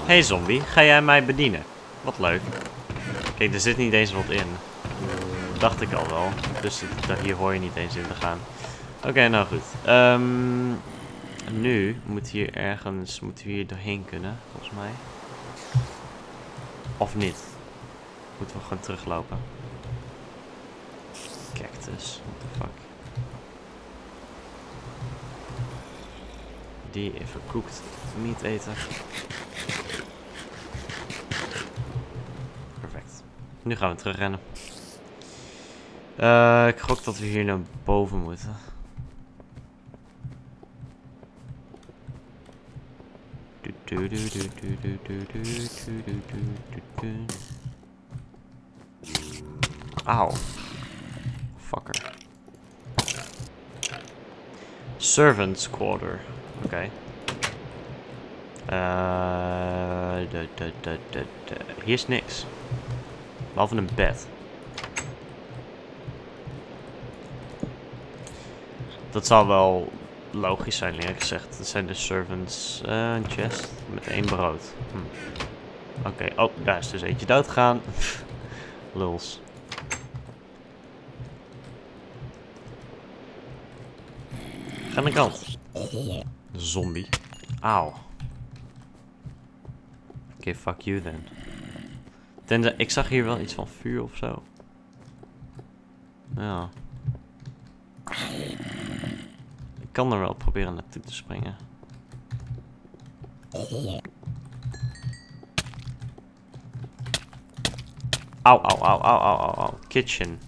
Hey zombie, ga jij mij bedienen? Wat leuk. Kijk, er zit niet eens wat in. Dacht ik al wel. Dus hier hoor je niet eens in te gaan. Oké, nou goed. Nu moet hier ergens... Moeten we hier doorheen kunnen, volgens mij. Of niet? Moeten we gewoon teruglopen. Cactus, what the fuck. Die even cooked meat eten. Perfect. Nu gaan we terugrennen. Ik gok dat we hier naar boven moeten. Auw. Fucker. Servants quarter. Oké. Hier is niks. Behalve een bed. Dat zal wel logisch zijn, eerlijk gezegd. Het zijn de servants. Een chest met 1 brood. Oké. Oh, daar is dus eentje dood gegaan. Luls. Ga aan de kant. Zombie. Auw. Oké, fuck you then. Tenzij, ik zag hier wel iets van vuur of zo. Ja. Ik kan er wel proberen naartoe te springen. Auw, auw, auw, auw, auw, auw. Kitchen.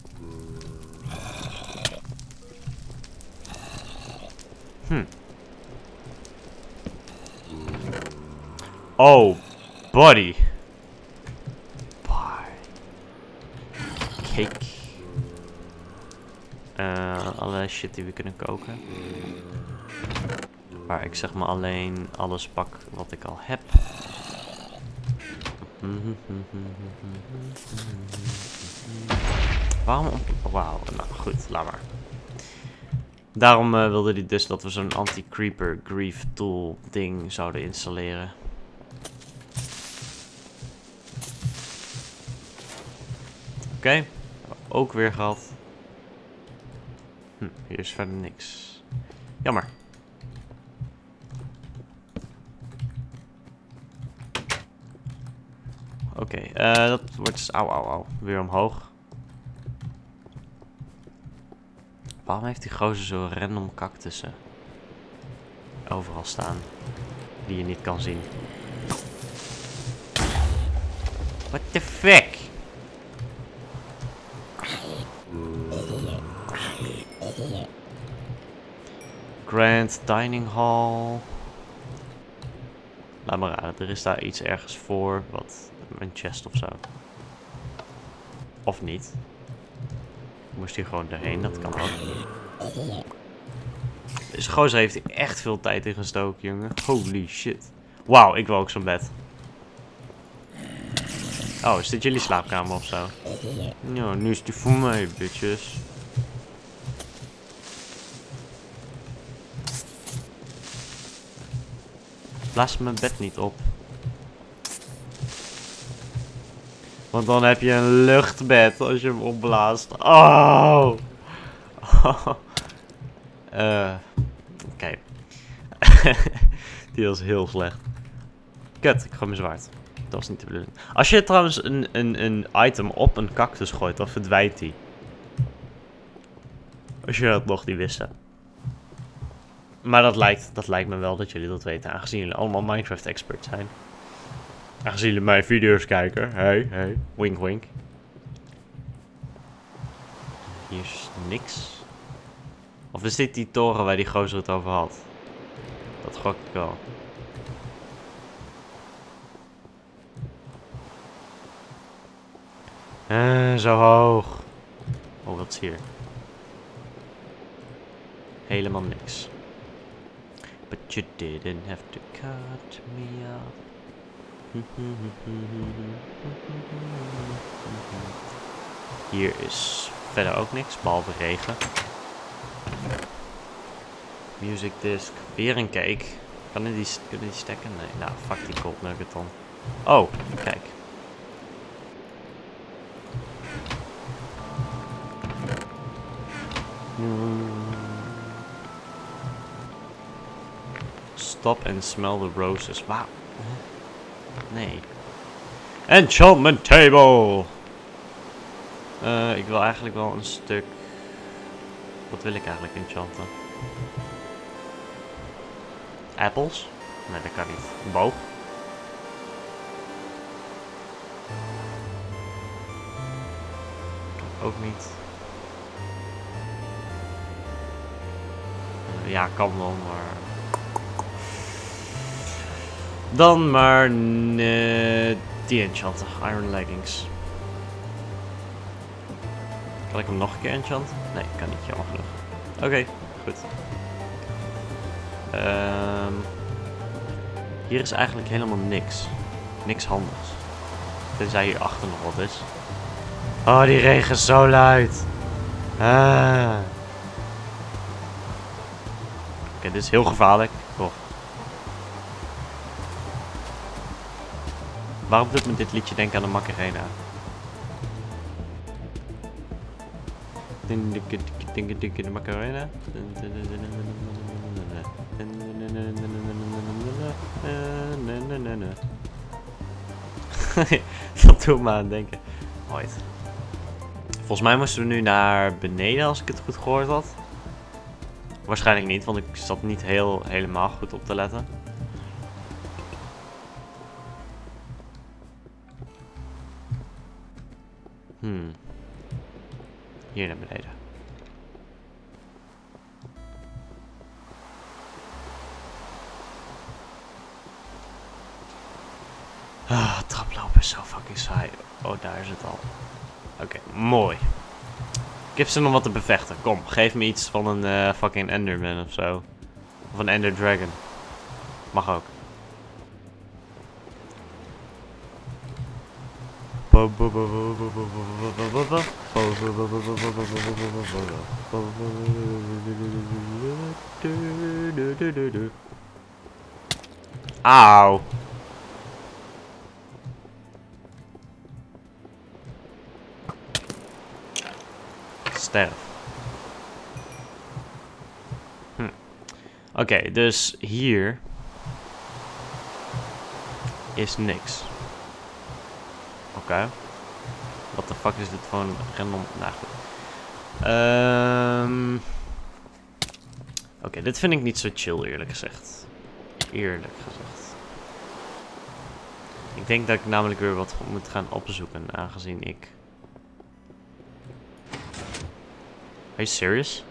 Oh, buddy. Cake. Allerlei shit die we kunnen koken. Maar ik zeg maar alleen alles pak wat ik al heb. Waarom? Wauw, nou goed, laat maar. Daarom wilde hij dus dat we zo'n anti-creeper grief tool ding zouden installeren. Oké, ook weer gehad. Hier is verder niks. Jammer. Oké, dat wordt dus... Auw, auw, auw. Weer omhoog. Waarom heeft die gozer zo random cactussen overal staan? Die je niet kan zien. What the fuck? Grand Dining Hall. Laat maar raden, er is daar iets ergens voor. Wat? Een chest of zo. Of niet. Ik moest hier gewoon doorheen, dat kan ook. Deze gozer heeft hier echt veel tijd in gestoken, jongen. Holy shit. Wauw, ik wil ook zo'n bed. Oh, is dit jullie slaapkamer of zo? Ja, nu is die voor mij, bitches. Blaas mijn bed niet op. Want dan heb je een luchtbed als je hem opblaast. Oh! Oké. Die was heel slecht. Kut, ik gooi mijn zwaard. Dat was niet de bedoeling. Als je trouwens een item op een cactus gooit, dan verdwijnt die. Als je dat nog niet wist. Maar dat lijkt me wel dat jullie dat weten, aangezien jullie allemaal Minecraft experts zijn. Aangezien jullie mijn video's kijken. Hey, wink wink. Hier is niks. Of is dit die toren waar die gozer het over had? Dat gok ik wel. Zo hoog. Oh, wat is hier? Helemaal niks. But you didn't have to cut me off. Hier is verder ook niks, behalve regen. Music disc. Weer een cake. Kunnen die stekken? Nee, nou, fuck die gold nugget dan. Oh, kijk. Stop and smell the roses. Wauw. Nee. Enchantment table! Ik wil eigenlijk wel een stuk... Wat wil ik eigenlijk enchanten? Apples? Nee, dat kan niet. Een boog? Ook niet. Ja, kan wel, maar... Dan maar... die enchanten. Iron leggings. Kan ik hem nog een keer enchanten? Nee, kan niet. Jammer genoeg. Oké, goed. Hier is eigenlijk helemaal niks. Niks handigs. Tenzij hier achter nog wat is. Oh, die regen is zo luid. Oké, dit is heel gevaarlijk. Toch. Waarom doet me dit liedje denken aan de Macarena? De Macarena. Dat doet me aan denken. Ooit. Volgens mij moesten we nu naar beneden als ik het goed gehoord had. Waarschijnlijk niet, want ik zat niet helemaal goed op te letten. Hier naar beneden. Traplopen is zo fucking saai. Oh, daar is het al. Oké, mooi. Ik heb ze nog wat te bevechten. Kom, geef me iets van een fucking Enderman of zo. Of een Ender Dragon. Mag ook. Auw. Sterf. Oké, dus hier is niks. Oké. What the fuck is dit voor een random... Nou goed. Oké, dit vind ik niet zo chill, eerlijk gezegd. Eerlijk gezegd. Ik denk dat ik namelijk weer wat moet gaan opzoeken, aangezien ik... Are you serious?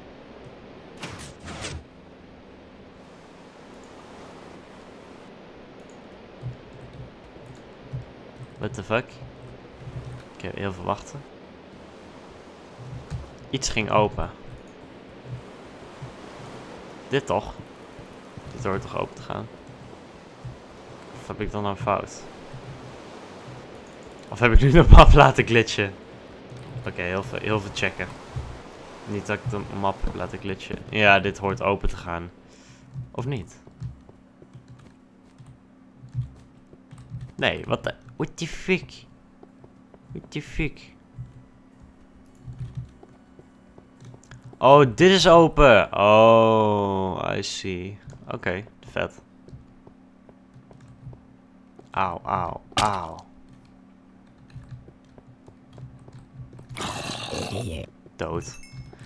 What the fuck? Ik heb heel veel wachten. Iets ging open. Dit toch? Dit hoort toch open te gaan? Of heb ik dan nou fout? Of heb ik nu de map laten glitchen? Oké, heel veel checken. Niet dat ik de map heb laten glitchen. Ja, dit hoort open te gaan. Of niet? Nee, wat de... What the fuck? What the fuck? Oh, dit is open. Oh, I see. Oké, vet. Auw, auw, auw. Dood.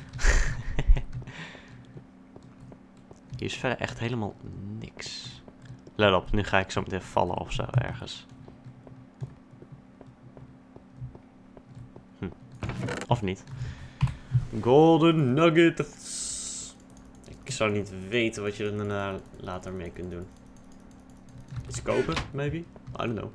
Hier is verder echt helemaal niks. Let op, nu ga ik zo meteen vallen of zo ergens. Of niet. Golden nuggets. Ik zou niet weten wat je er daarna later mee kunt doen. Iets kopen, maybe? I don't know.